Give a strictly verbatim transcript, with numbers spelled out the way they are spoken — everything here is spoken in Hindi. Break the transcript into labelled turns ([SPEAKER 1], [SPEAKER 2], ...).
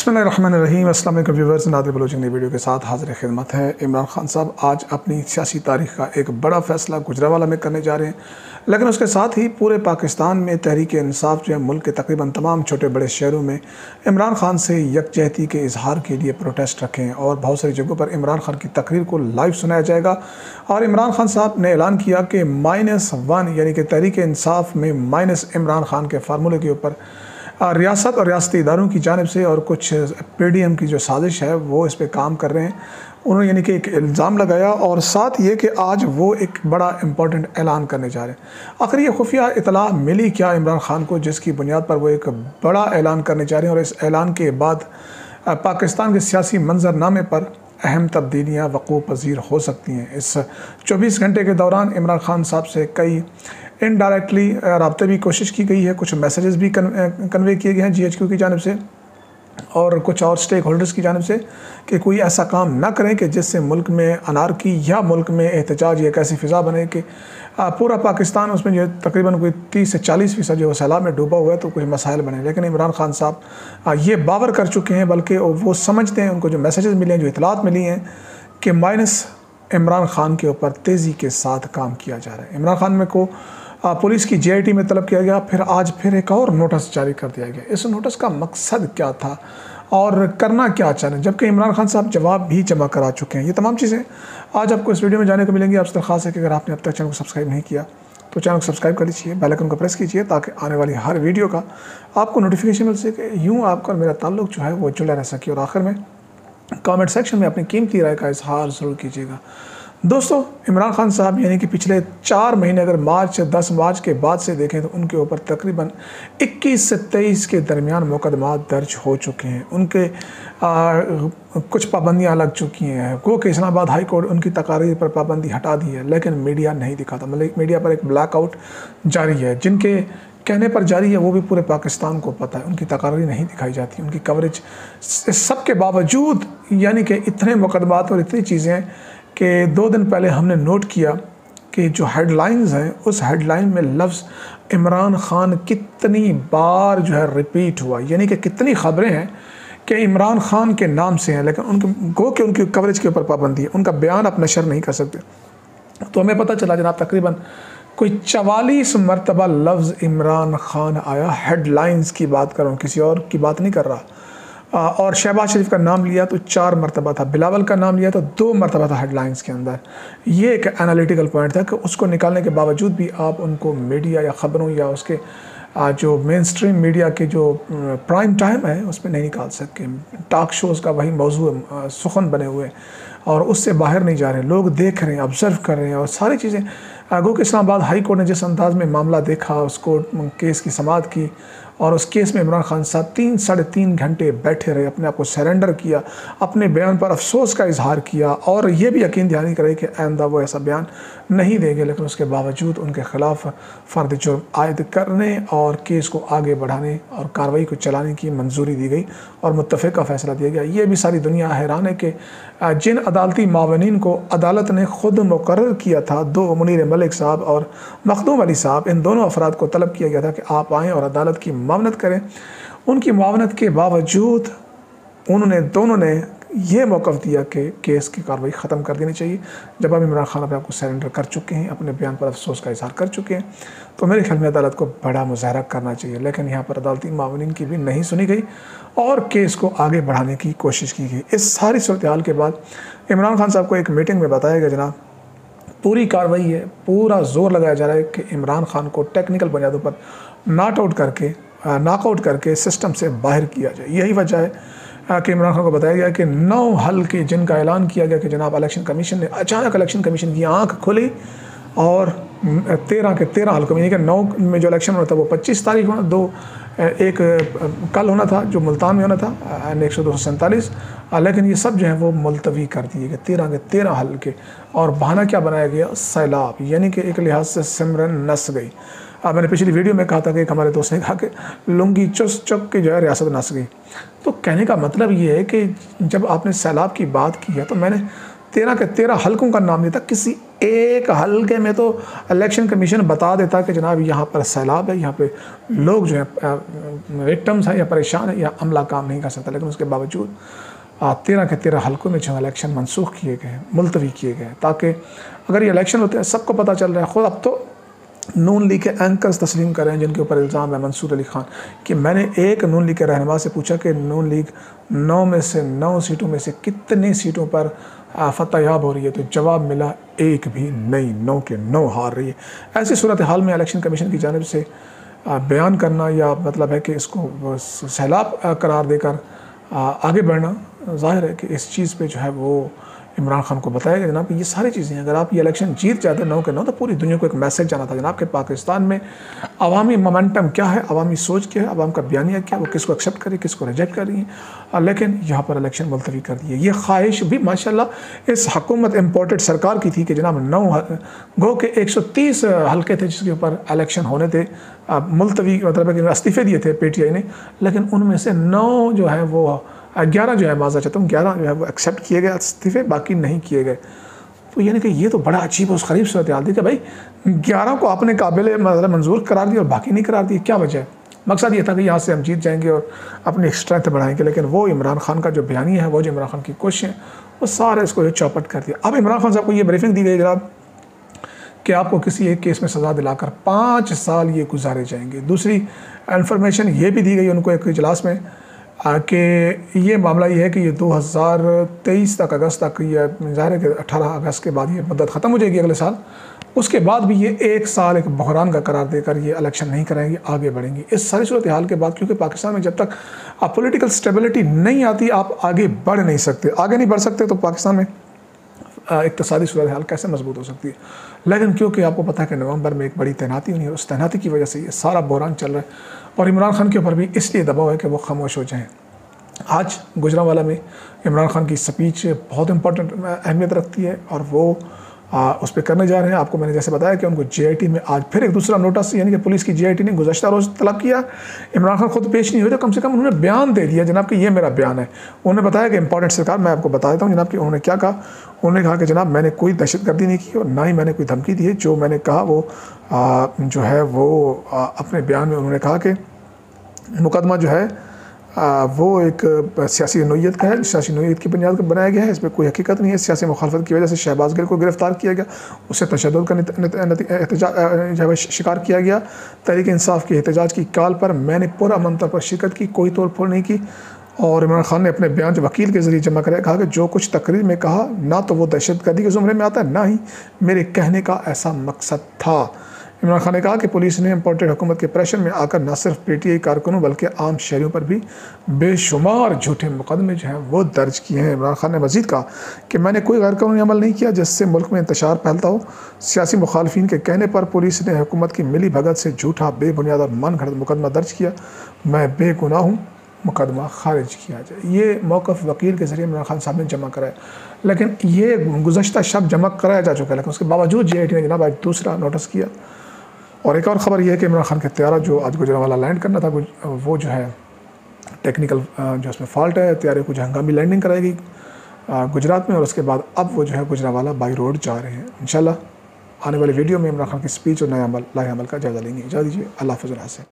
[SPEAKER 1] बिस्मिल्लाहिर्रहमानिर्रहीम। अस्सलाम वालेकुम व्यूअर्स, नादिर बलोच नई वीडियो के साथ हाज़िर खिदमत है। इमरान खान साहब आज अपनी सियासी तारीख़ का एक बड़ा फ़ैसला गुजरांवाला में करने जा रहे हैं, लेकिन उसके साथ ही पूरे पाकिस्तान में तहरीक इंसाफ जो है मुल्क के तकरीबन तमाम छोटे बड़े शहरों में इमरान खान से यकजहती के इजहार के लिए प्रोटेस्ट रखें और बहुत सारी जगहों पर इमरान खान की तकरीर को लाइव सुनाया जाएगा। और इमरान खान साहब ने ऐलान किया कि माइनस वन यानी कि तहरीक इंसाफ में माइनस इमरान खान के फार्मूले के ऊपर रियासत और रियासती इदारों की जानिब से और कुछ पी डी एम की जो साजिश है वो इस पर काम कर रहे हैं। उन्होंने यानी कि एक इल्ज़ाम लगाया और साथ ये कि आज वो एक बड़ा इम्पोर्टेंट ऐलान करने जा रहे हैं। आखिर ये खुफिया इतला मिली क्या इमरान खान को, जिसकी बुनियाद पर वो एक बड़ा ऐलान करने जा रहे हैं और इस ऐलान के बाद पाकिस्तान के सियासी मंजरनामे पर अहम तब्दीलियाँ वक़ूअ पज़ीर हो सकती हैं। इस चौबीस घंटे के दौरान इमरान खान साहब से कई इनडायरेक्टली रब्ते भी कोशिश की गई है, कुछ मैसेजेस भी कन्वे किए गए हैं जी एच क्यू की जानिब से और कुछ और स्टेक होल्डर्स की जानिब से कि कोई ऐसा काम ना करें कि जिससे मुल्क में अनारकी या मुल्क में एहतजाज या एक ऐसी फ़िज़ा बने कि पूरा पाकिस्तान उसमें जो तकरीबन कोई तीस से चालीस फ़ीसद जो सैलाब में डूबा हुआ है तो कुछ मसाइल बने। लेकिन इमरान खान साहब ये बावर कर चुके हैं, बल्कि वो समझते हैं, उनको जो मैसेजेस मिले हैं, जो इतलात मिली हैं कि माइनस इमरान खान के ऊपर तेज़ी के साथ काम किया जा रहा है। इमरान खान में को पुलिस की जे आई टी में तलब किया गया, फिर आज फिर एक और नोटिस जारी कर दिया गया। इस नोटिस का मकसद क्या था और करना क्या चाह रहे हैं, जबकि इमरान खान साहब जवाब भी जमा करा चुके हैं। ये तमाम चीज़ें आज आपको इस वीडियो में जाने को मिलेंगी। आपसे दरख्वास्त है कि अगर आपने अब तक चैनल को सब्सक्राइब नहीं किया तो चैनल को सब्सक्राइब कर लीजिए, बेल आइकन को प्रेस कीजिए ताकि आने वाली हर वीडियो का आपको नोटिफिकेशन मिल सके। यूँ आपका और मेरा ताल्लुक जो है वो जुड़ा रह सके। और आखिर में कमेंट सेक्शन में अपनी कीमती राय का इजहार ज़रूर कीजिएगा। दोस्तों, इमरान खान साहब यानी कि पिछले चार महीने अगर मार्च दस मार्च के बाद से देखें तो उनके ऊपर तकरीबन इक्कीस से तेईस के दरमियान मुकदमा दर्ज हो चुके हैं। उनके आ, कुछ पाबंदियां लग चुकी हैं। गो कि इस्लामाबाद हाई कोर्ट उनकी तकारीर पर पाबंदी हटा दी है, लेकिन मीडिया नहीं दिखाता। मतलब मीडिया पर एक ब्लैकआउट जारी है, जिनके कहने पर जारी है वो भी पूरे पाकिस्तान को पता है। उनकी तकारीर नहीं दिखाई जाती, उनकी कवरेज सब के बावजूद यानी कि इतने मुकदमात और इतनी चीज़ें कि दो दिन पहले हमने नोट किया कि जो हेडलाइंस हैं उस हेडलाइन में लफ्ज़ इमरान खान कितनी बार जो है रिपीट हुआ, यानी कि कितनी ख़बरें हैं कि इमरान खान के नाम से हैं, लेकिन उनके गो के उनकी कवरेज के ऊपर पाबंदी है, उनका बयान आप नशर नहीं कर सकते। तो हमें पता चला जनाब तकरीबन कोई चवालीस मरतबा लफ्ज़ इमरान खान आया। हेडलाइंस की बात कर रहा हूँ, किसी और की बात नहीं कर रहा। और शहबाज शरीफ का नाम लिया तो चार मरतबा था, बिलावल का नाम लिया तो दो मरतबा था हेडलाइंस के अंदर। ये एक एनालिटिकल पॉइंट था कि उसको निकालने के बावजूद भी आप उनको मीडिया या ख़बरों या उसके जो मेन स्ट्रीम मीडिया के जो प्राइम टाइम है उसमें नहीं निकाल सकते। टॉक शोज़ का वही मौजू सुखन बने हुए और उससे बाहर नहीं जा रहे। लोग देख रहे हैं, ऑब्ज़र्व कर रहे हैं और सारी चीज़ें। गो कि इस्लामाबाद हाई कोर्ट ने जिस अंदाज में मामला देखा, उसको केस की समाअत की और उस केस में इमरान खान साहब तीन साढ़े तीन घंटे बैठे रहे, अपने आप को सरेंडर किया, अपने बयान पर अफसोस का इजहार किया और ये भी यकीन दिलाने करे कि आइंदा वो ऐसा बयान नहीं देंगे। लेकिन उसके बावजूद उनके ख़िलाफ़ फ़र्द जुर्म आयद करने और केस को आगे बढ़ाने और कार्रवाई को चलाने की मंजूरी दी गई और मुत्तफ़िक़ा फ़ैसला दिया गया। ये भी सारी दुनिया हैरान है कि जिन अदालती मावनीन को अदालत ने ख़ुद मुकर्रर किया था, दो मुनीर मलिक साहब और मखदूम अली साहब, इन दोनों अफराद को तलब किया गया था कि आप आएँ और अदालत की मावनत करें। उनकी मावनत के बावजूद उन्होंने दोनों ने ये मौक़िफ़ दिया कि केस की कार्रवाई ख़त्म कर देनी चाहिए। जब अब इमरान खान अपने आप को सरेंडर कर चुके हैं, अपने बयान पर अफसोस का इज़हार कर चुके हैं, तो मेरे ख्याल में अदालत को बड़ा मुज़ाहरा करना चाहिए। लेकिन यहाँ पर अदालती मावनीन की भी नहीं सुनी गई और केस को आगे बढ़ाने की कोशिश की गई। इस सारी सूरत हाल के बाद इमरान खान साहब को एक मीटिंग में बताया गया, जनाब पूरी कार्रवाई है, पूरा जोर लगाया जा रहा है कि इमरान खान को टेक्निकल बुनियादों पर नॉट आउट करके नॉकआउट करके सिस्टम से बाहर किया जाए। यही वजह है कि इमरान खान को बताया गया कि नौ हल के जिनका ऐलान किया गया कि जनाब इलेक्शन कमीशन ने, अचानक इलेक्शन कमीशन की आंख खुली और तेरह के तेरह हल्कों में, यानी कि नौ में जो इलेक्शन होना था वो पच्चीस तारीख होना, दो एक कल होना था जो मुल्तान में होना था एक सौ दो सौ सैंतालीस, लेकिन ये सब जो है वो मुलतवी कर दिए गए, तेरह के तेरह हल्के। और बहाना क्या बनाया गया? सैलाब, यानी कि एक लिहाज से सिमरन नस गई। आ, मैंने पिछली वीडियो में कहा था कि एक हमारे दोस्त ने कहा कि लुंगी चुस चुक की जो है रियासत नस गई। तो कहने का मतलब ये है कि जब आपने सैलाब की बात की है तो मैंने तेरह के तेरह हल्कों का नाम लिया था, किसी एक हल्के में तो इलेक्शन कमीशन बता देता कि जनाब यहाँ पर सैलाब है, यहाँ पे लोग जो है विक्टिम्स हैं या परेशान है या अमला काम नहीं कर सकता, लेकिन उसके बावजूद तेरह के तेरह हल्कों में जो इलेक्शन मनसूख किए गए, मुलतवी किए गए, ताकि अगर ये इलेक्शन होते हैं सबको पता चल रहा है। ख़ुद अब तो नून लीग के एंकर्स तस्लीम कर रहे हैं जिनके ऊपर इल्ज़ाम है, मंसूर अली खान, कि मैंने एक नून लीग के रहनुमा से पूछा कि नून लीग नौ में से नौ सीटों में से कितनी सीटों पर फतह याब हो रही है, तो जवाब मिला एक भी नहीं, नौ के नौ हार रही है। ऐसी सूरत हाल में इलेक्शन कमीशन की जानिब से बयान करना या मतलब है कि इसको सैलाब करार देकर आगे बढ़ना, ज़ाहिर है कि इस चीज़ पे जो है वो इमरान खान को बताया गया जनाब कि ये सारी चीज़ें, अगर आप ये इलेक्शन जीत जाते नौ के नौ, तो पूरी दुनिया को एक मैसेज जाना था जनाब कि पाकिस्तान में अवामी मोमेंटम क्या है, अवामी सोच क्या है, अवाम का बयानिया क्या है, वो किसको एक्सेप्ट करें, किसको रिजेक्ट कर रही है। लेकिन यहाँ पर इलेक्शन मुलतवी कर दी है। ये ख्वाहिश भी माशाल्लाह इस हुकूमत इम्पोर्टेड सरकार की थी कि जनाब नौ गो के एक सौ तीस हल्के थे जिसके ऊपर इलेक्शन होने थे, मुलतवी मतलब कि इस्तीफ़े दिए थे पी टी आई ने, लेकिन उनमें से नौ जो है वो ग्यारह जो है माजा चाहता हूँ ग्यारह जो है वो एक्सेप्ट किए गए इस्तीफ़े, बाकी नहीं किए गए। तो यानी कि ये तो बड़ा अजीब और ग़रीब सूरत हाल थी कि भाई ग्यारह को आपने काबिल मतलब मंजूर करार दिया और बाकी नहीं करार दिए, क्या वजह है? मकसद ये था कि यहाँ से हम जीत जाएंगे और अपनी स्ट्रेंथ बढ़ाएंगे, लेकिन वो इमरान खान का जो बयानी है, वो जो इमरान खान की कोशिशें, वो सारे इसको चौपट कर दिया। अब इमरान खान साहब को ये ब्रीफिंग दी गई जनाब कि आपको किसी एक केस में सज़ा दिलाकर पाँच साल ये गुजारे जाएंगे। दूसरी इन्फॉर्मेशन ये भी दी गई उनको एक इजलास में कि ये मामला ये है कि ये दो हज़ार तेईस तक अगस्त तक ये ज़ाहिर है कि अठारह अगस्त के बाद ये मुद्दत ख़त्म हो जाएगी अगले साल, उसके बाद भी ये एक साल एक बहरान का करार देकर ये इलेक्शन नहीं कराएंगे, आगे बढ़ेंगे। इस सारी सूरत हाल के बाद, क्योंकि पाकिस्तान में जब तक आप पॉलिटिकल स्टेबिलिटी नहीं आती आप आगे बढ़ नहीं सकते, आगे नहीं बढ़ सकते तो पाकिस्तान में इक़्तिसादी सूरत हाल कैसे मजबूत हो सकती है। लेकिन क्योंकि आपको पता है कि नवंबर में एक बड़ी तैनाती हुई है, उस तैनाती की वजह से ये सारा बहरान चल रहा है और इमरान खान के ऊपर भी इसलिए दबाव है कि वो खामोश हो जाएँ। आज गुजरांवाला में इमरान खान की स्पीच बहुत इंपॉर्टेंट अहमियत रखती है और वो आ, उस पर करने जा रहे हैं। आपको मैंने जैसे बताया कि उनको जे आई टी में आज फिर एक दूसरा नोटिस, यानी कि पुलिस की जे आई टी ने गुज़श्ता रोज़ तलब किया, इमरान खान खुद पेश नहीं हुए तो कम से कम उन्होंने बयान दे दिया जनाब कि ये मेरा बयान है। उन्होंने बताया कि इंपॉर्टेंट सरकार, मैं आपको बता देता हूँ जनाब कि उन्होंने क्या कहा। उन्होंने कहा कि जनाब मैंने कोई दहशतगर्दी नहीं की और ना ही मैंने कोई धमकी दी है। जो मैंने कहा वो आ, जो है वो आ, अपने बयान में उन्होंने कहा कि मुकदमा जो है आ, वो एक सियासी नोयत का है, सियासी नोयत की बुनियाद पर बनाया गया है, इसमें कोई हकीकत नहीं है। सियासी मुखालफत की वजह से शहबाज गिल को गिरफ्तार किया गया, उससे तशद्दुद का शिकार किया गया। तहरीक इंसाफ के एहतजाज की कॉल पर मैंने पूरा अमन तौर पर शिरकत की, कोई तोड़ फोड़ नहीं की। और इमरान खान ने अपने बयान जो वकील के ज़रिए जमा कराया कहा कि जो कुछ तकरीर में कहा ना तो वो दहशतगर्दी के ज़ुमरे में आता है, ना ही मेरे कहने का ऐसा मकसद था। इमरान खान ने कहा कि पुलिस ने इम्पोर्टेड हुकूमत के प्रेशर में आकर न सिर्फ पी टी आई कारकुनों बल्कि आम शहरियों पर भी बेशुमार झूठे मुकदमे जो हैं वो दर्ज किए हैं। इमरान खान ने मज़ीद कहा कि मैंने कोई गैर कानूनी अमल नहीं किया जिससे मुल्क में इंतशार फैलता हो। सियासी मुखालफिन के कहने पर पुलिस ने हुकूमत की मिली भगत से झूठा, बेबुनियाद और मन घड़त मुकदमा दर्ज किया। मैं बेगुनाह हूँ, मुकदमा खारिज किया जाए। ये मौक़िफ़ वकील के ज़रिए इमरान खान साहब ने जमा कराया, लेकिन ये गुज़श्ता शब जमा कराया जा चुका है, लेकिन उसके बावजूद जे आई टी ने जनाब आज दूसरा नोटिस किया। और एक और ख़बर यह है कि इमरान खान का तैयारा जो आज गुजरांवाला लैंड करना था, वो जो है टेक्निकल जो उसमें फ़ॉल्ट है, तैयारे कुछ हंगामी लैंडिंग कराएगी गुजरात में और उसके बाद अब वो जो है गुजरांवाला बाई रोड जा रहे हैं। इंशाल्लाह आने वाली वीडियो में इमरान खान की स्पीच और नए अमल लाए अमल का जायज़ा लेंगे। इजाज़त दीजिए, अल्लाह हाफ़िज़।